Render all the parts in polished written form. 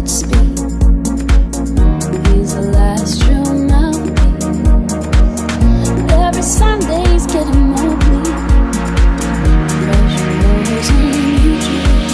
could speak. He's the last true melody. Every Sunday's getting more bleak. Pressure rolls in your dreams.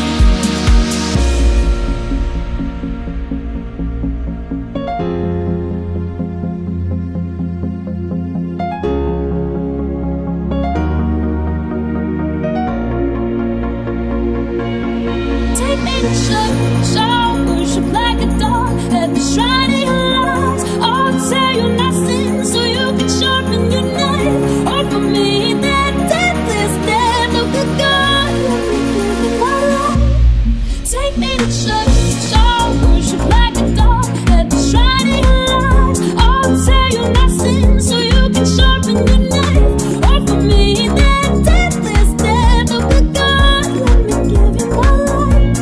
Take me to church, I'll worship like a dog at the shrine of your lies. I'll tell you nothing so you can sharpen your knife. Offer me that deathless death, oh good God, let me give you my life. Take me to church, I'll worship like a dog at the shrine of your lies. I'll tell you nothing so you can sharpen your knife. Offer me that deathless death, oh good God, let me give you my life.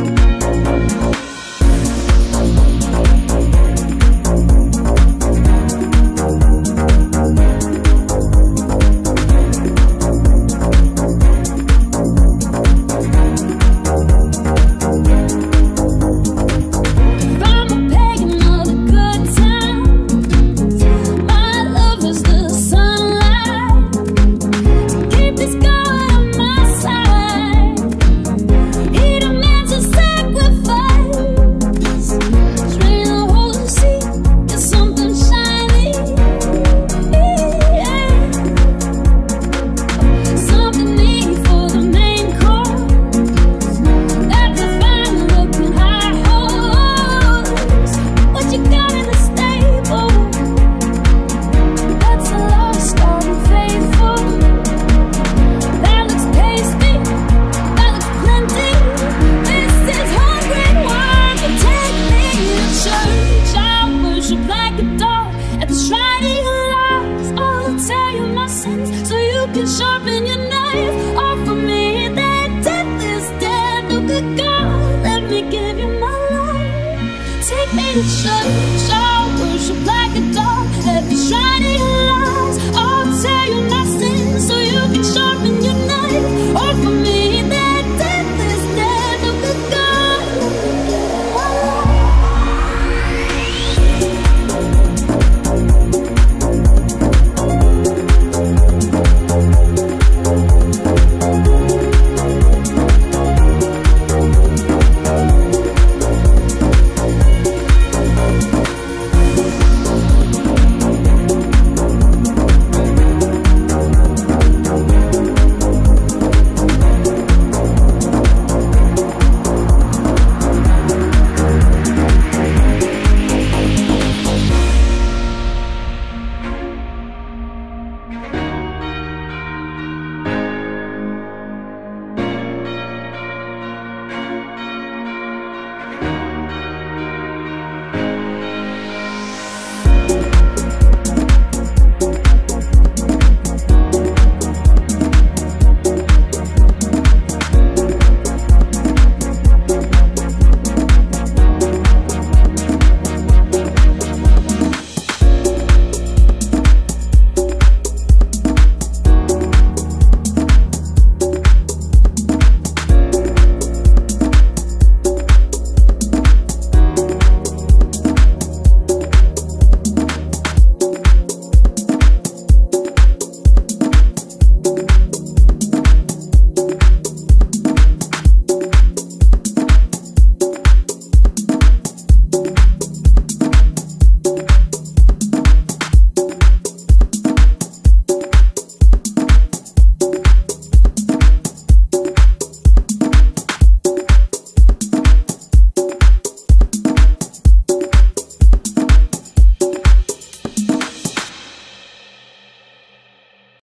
Sharpen your knife, offer me that deathless death, oh good God, let me give you my life. Take me to church, I'll worship like a dog at the shrine